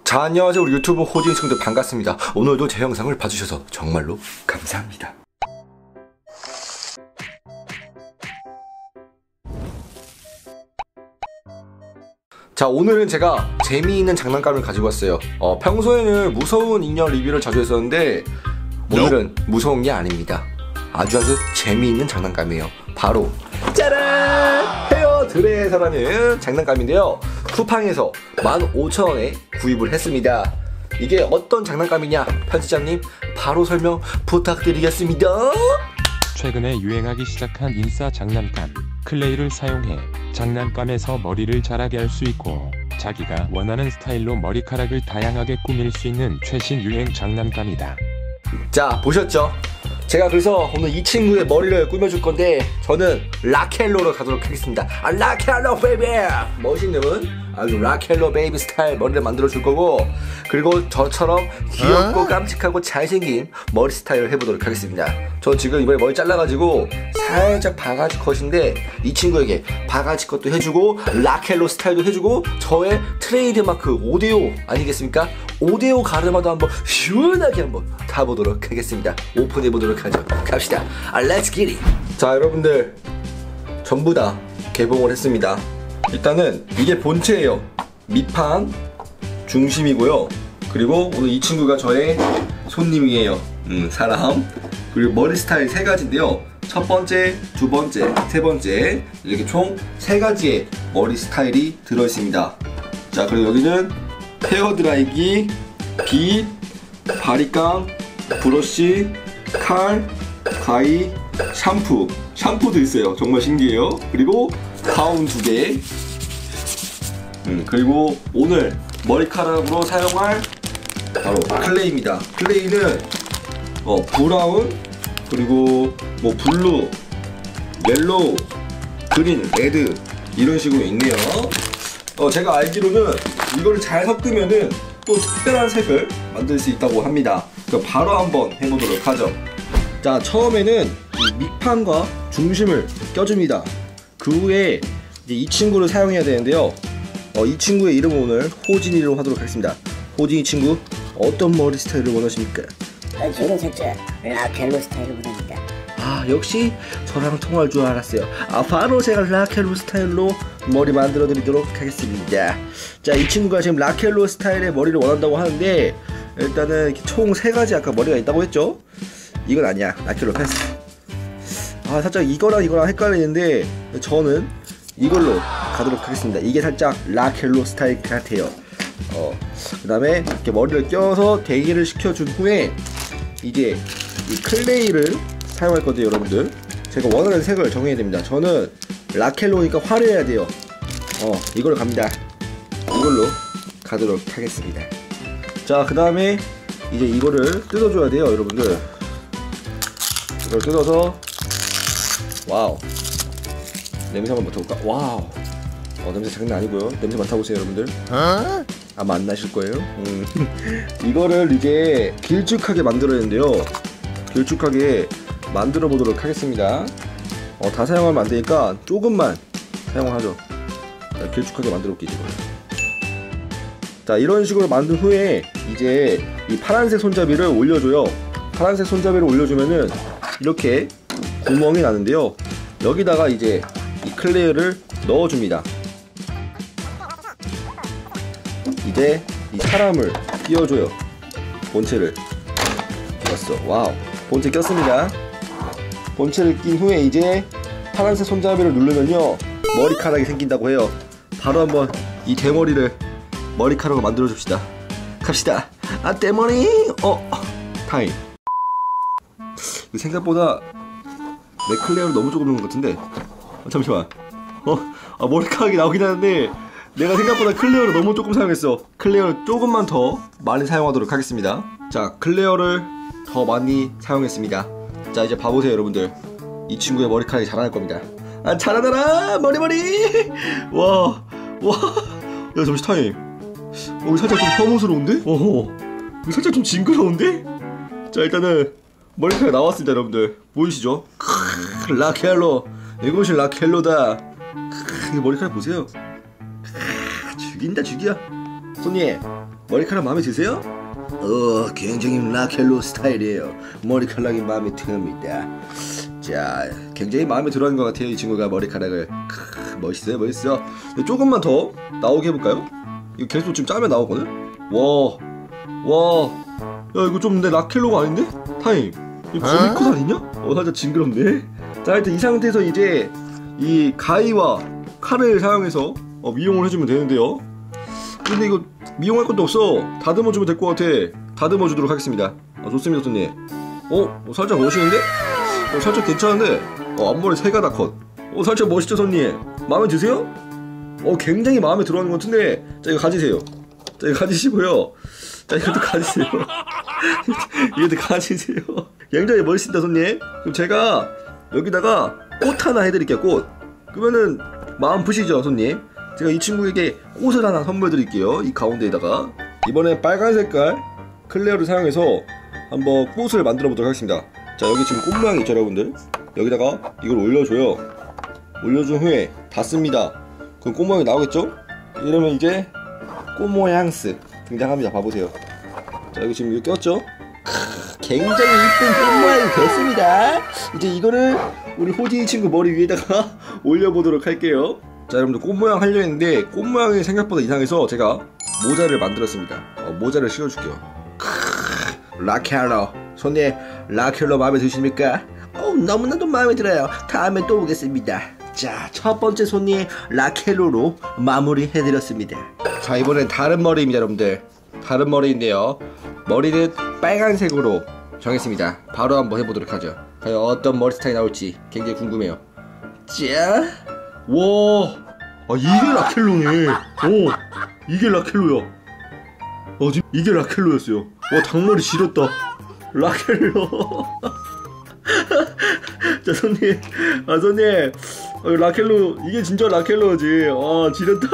자, 안녕하세요. 우리 유튜브 호진 친구들 반갑습니다. 오늘도 제 영상을 봐주셔서 정말로 감사합니다. 자, 오늘은 제가 재미있는 장난감을 가지고 왔어요. 평소에는 무서운 인형 리뷰를 자주 했었는데 오늘은 무서운 게 아닙니다. 아주 재미있는 장난감이에요. 바로 짜란! 헤어드레서라는 장난감인데요, 쿠팡에서 15,000원에 구입을 했습니다. 이게 어떤 장난감이냐, 편집장님 바로 설명 부탁드리겠습니다. 최근에 유행하기 시작한 인싸 장난감 클레이를 사용해 장난감에서 머리를 자라게 할 수 있고 자기가 원하는 스타일로 머리카락을 다양하게 꾸밀 수 있는 최신 유행 장난감이다. 자, 보셨죠? 제가 그래서 오늘 이 친구의 머리를 꾸며줄 건데 저는 라켈로로 가도록 하겠습니다. 라켈로 베이비! 멋있는 아주 라켈로 베이비 스타일 머리를 만들어 줄 거고, 그리고 저처럼 귀엽고 깜찍하고 잘생긴 머리 스타일을 해보도록 하겠습니다. 저 지금 이번에 머리 잘라가지고 살짝 바가지 컷인데 이 친구에게 바가지 컷도 해주고 라켈로 스타일도 해주고 저의 트레이드 마크 오데오 아니겠습니까? 오데오 가르마도 한번 시원하게 한번 가보도록 하겠습니다. 오픈해보도록 하죠. 갑시다. Let's get it. 자, 여러분들 전부 다 개봉을 했습니다. 일단은 이게 본체예요. 밑판 중심이고요. 그리고 오늘 이 친구가 저의 손님이에요. 사람. 그리고 머리 스타일 3가지인데요. 첫 번째, 두 번째, 세 번째, 이렇게 총 3가지의 머리 스타일이 들어있습니다. 자, 그리고 여기는 헤어드라이기, 빗, 바리깡, 브러쉬, 칼, 가위, 샴푸도 있어요. 정말 신기해요. 그리고 가운 2개. 그리고 오늘 머리카락으로 사용할 바로 클레이입니다. 클레이는 브라운, 그리고 뭐 블루, 옐로우, 그린, 레드 이런 식으로 있네요. 제가 알기로는 이거를 잘 섞으면은 또 특별한 색을 만들 수 있다고 합니다. 그럼 바로 한번 해보도록 하죠. 자, 처음에는 이 밑판과 중심을 껴줍니다. 그 후에 이제 이 친구를 사용해야 되는데요. 이 친구의 이름은 오늘 호진이로 하도록 하겠습니다. 호진이 친구, 어떤 머리 스타일을 원하십니까? 저는 살짝 라켈로 스타일을 원합니다. 역시 저랑 통할 줄 알았어요. 바로 제가 라켈로 스타일로 머리 만들어 드리도록 하겠습니다. 자, 이 친구가 지금 라켈로 스타일의 머리를 원한다고 하는데 일단은 총 3가지 아까 머리가 있다고 했죠? 이건 아니야. 라켈로 패스. 살짝 이거랑 헷갈리는데 저는 이걸로 가도록 하겠습니다. 이게 살짝 라켈로 스타일 같아요. 그 다음에 이렇게 머리를 껴서 대기를 시켜준 후에 이제 이 클레이를 사용할 건데 여러분들 제가 원하는 색을 정해야 됩니다. 저는 라켈로니까 화려해야 돼요. 이걸로 갑니다. 이걸로 가도록 하겠습니다. 자, 그 다음에 이제 이거를 뜯어줘야 돼요, 여러분들. 이걸 뜯어서 와우, 냄새 한번 맡아볼까? 와우, 냄새 장난 아니고요. 냄새 맡아보세요, 여러분들. 아마 안 나실 거예요. 이거를 이제 길쭉하게 만들어야 되는데요. 길쭉하게 만들어 보도록 하겠습니다. 다 사용하면 안 되니까 조금만 사용하죠. 자, 길쭉하게 만들어 볼게요. 자, 이런 식으로 만든 후에 이제 이 파란색 손잡이를 올려줘요. 파란색 손잡이를 올려주면은 이렇게 구멍이 나는데요. 여기다가 이제 이 클레이를 넣어줍니다. 이제 이 사람을 끼워줘요. 본체를 꼈어. 와우, 본체 꼈습니다. 본체를 낀 후에 이제 파란색 손잡이를 누르면요 머리카락이 생긴다고 해요. 바로 한번 이 대머리를 머리카락으로 만들어 줍시다. 갑시다. 대머리. 타임. 생각보다 내 클레어를 너무 조금 넣은 것 같은데. 잠시만. 머리카락이 나오긴 하는데 내가 생각보다 클레어를 너무 조금 사용했어. 클레어를 조금만 더 많이 사용하도록 하겠습니다. 자, 클레어를 더 많이 사용했습니다. 자, 이제 봐보세요, 여러분들. 이 친구의 머리카락이 자라날 겁니다. 자라나라 머리. 와, 야, 잠시 타임. 여기 살짝 좀 혐오스러운데? 여기 살짝 좀 징그러운데? 자, 일단은 머리카락 나왔습니다, 여러분들. 보이시죠? 라켈로. 이것이 라켈로다. 머리카락 보세요. 죽인다, 죽여. 손님, 머리카락 마음에 드세요? 굉장히 라켈로 스타일이에요. 머리카락이 마음에 듭니다. 자, 굉장히 마음에 들어하는 것 같아요. 이 친구가 머리카락을. 멋있어요, 멋있어. 조금만 더 나오게 해볼까요? 이거 계속 지금 짜면 나오거든? 와, 야, 이거 좀 근데 라켈로가 아닌데? 타임. 이거 거미컷 아니냐? 살짝 징그럽네. 자, 일단 이 상태에서 이제 이 가위와 칼을 사용해서 미용을 해주면 되는데요. 근데 이거 미용할 것도 없어. 다듬어주면 될 것 같아. 다듬어주도록 하겠습니다. 좋습니다, 손님. 살짝 멋있는데? 살짝 괜찮은데? 앞머리 세가닥 컷. 살짝 멋있죠, 손님? 마음에 드세요? 굉장히 마음에 들어하는 것 같은데. 자, 이거 가지세요. 자, 이거 가지시고요. 자, 이것도 가지세요. 이것도 가지세요. 굉장히 멋있습니다, 손님. 그럼 제가 여기다가 꽃 하나 해드릴게요, 꽃. 그러면은 마음 푸시죠, 손님? 제가 이 친구에게 꽃을 하나 선물 드릴게요. 이 가운데에다가 이번에 빨간 색깔 클레어를 사용해서 한번 꽃을 만들어 보도록 하겠습니다. 자, 여기 지금 꽃 모양이 있죠, 여러분들. 여기다가 이걸 올려줘요. 올려준 후에 닫습니다. 그럼 꽃 모양이 나오겠죠? 이러면 이제 꽃 모양스 등장합니다. 봐보세요. 자, 여기 지금 이거 꼈죠? 굉장히 이쁜 꽃 모양이 됐습니다. 이제 이거를 우리 호진이 친구 머리 위에다가 올려보도록 할게요. 자, 여러분들 꽃 모양 하려 했는데 꽃 모양이 생각보다 이상해서 제가 모자를 만들었습니다. 모자를 씌워줄게요. 라켈로 손님, 라켈로 마음에 드십니까? 너무나도 마음에 들어요. 다음에 또 오겠습니다. 자, 첫 번째 손님 라켈로로 마무리해드렸습니다. 자, 이번엔 다른 머리입니다, 여러분들. 다른 머리인데요. 머리는 빨간색으로 정했습니다. 바로 한번 해보도록 하죠. 과연 어떤 머리 스타일이 나올지 굉장히 궁금해요. 자, 와, 이게 라켈로네. 이게 라켈로야. 이게 라켈로였어요. 닭머리 지렸다. 라켈로. 자, 손님, 손님, 라켈로, 이게 진짜 라켈로지. 지렸다.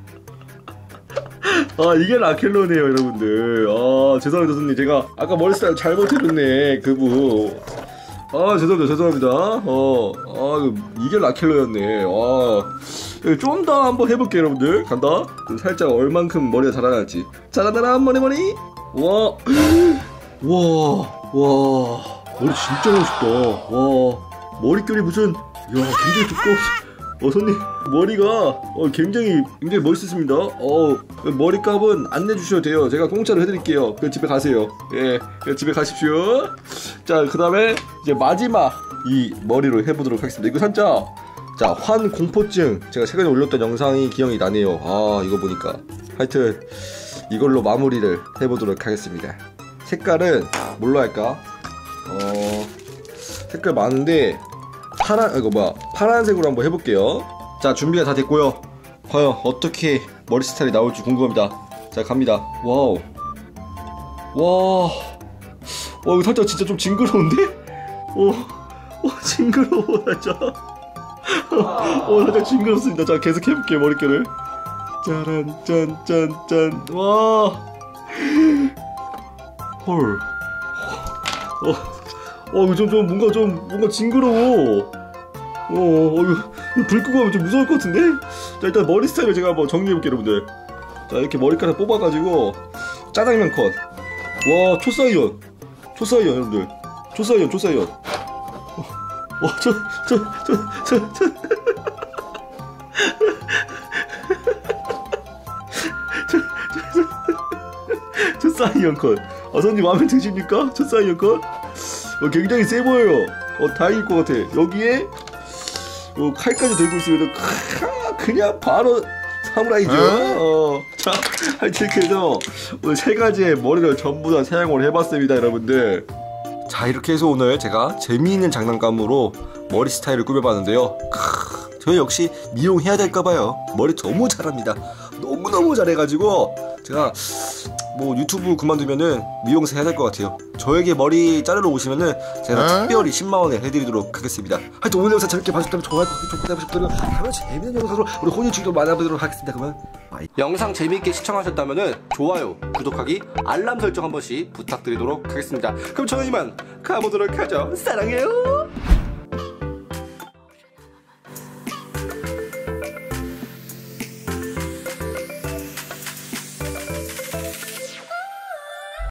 이게 라켈로네요, 여러분들. 죄송합니다, 손님. 제가 아까 머리 스타일 잘못해줬네, 그부. 죄송합니다. 이게 라켈로였네. 좀 더 한번 해볼게요, 여러분들. 간다. 살짝 얼만큼 머리가 자라날지. 자라나라, 머리. 와. 머리 진짜 멋있다. 머릿결이 무슨, 굉장히 두꺼워. 손님, 머리가, 굉장히 멋있습니다. 머리값은 안 내주셔도 돼요. 제가 공짜로 해드릴게요. 집에 가세요. 예, 집에 가십시오. 자, 그 다음에, 이제 마지막 이 머리로 해보도록 하겠습니다. 이거 살짝, 자, 환공포증. 제가 최근에 올렸던 영상이 기억이 나네요. 이거 보니까. 하여튼, 이걸로 마무리를 해보도록 하겠습니다. 색깔은, 뭘로 할까? 색깔 많은데, 파란색으로 한번 해볼게요. 자, 준비가 다 됐고요. 과연 어떻게 머리 스타일이 나올지 궁금합니다. 자, 갑니다. 와우. 이거 살짝 진짜 좀 징그러운데? 징그러워, 살짝. 살짝 징그럽습니다. 자, 계속 해볼게요, 머릿결을. 짜란, 짠. 와. 헐. 이거 좀 뭔가 징그러워. 이거 불 끄고 하면 좀 무서울 것 같은데? 자, 일단 머리 스타일을 제가 한번 정리해볼게요, 여러분들. 자, 이렇게 머리카락 뽑아가지고 짜장면 컷. 와, 초사이언, 여러분들. 초사이언. 초사이언 컷. 손님 마음에 드십니까? 초사이언 컷? 굉장히 세 보여요. 다행일 것 같아. 여기에 칼까지 들고 있으면 그냥 바로 사무라이죠. 자, 하여튼 그래서 오늘 세 가지의 머리를 전부 다 사용을 해봤습니다, 여러분들. 자, 이렇게 해서 오늘 제가 재미있는 장난감으로 머리 스타일을 꾸며봤는데요. 저 역시 미용해야 될까봐요. 머리 너무 잘합니다. 너무너무 잘해가지고 제가 뭐 유튜브 그만두면은 미용사 해야 될 것 같아요. 저에게 머리 자르러 오시면은 제가 특별히 10만원에 해드리도록 하겠습니다. 하여튼 오늘 영상 재밌게 봐주셨다면 좋아요, 구독 부탁드리고 다음에 재밌는 영상으로 우리 혼인충도 만나보도록 하겠습니다. 그러면 영상 재밌게 시청하셨다면은 좋아요, 구독하기, 알람 설정 한 번씩 부탁드리도록 하겠습니다. 그럼 저는 이만 가보도록 하죠. 사랑해요.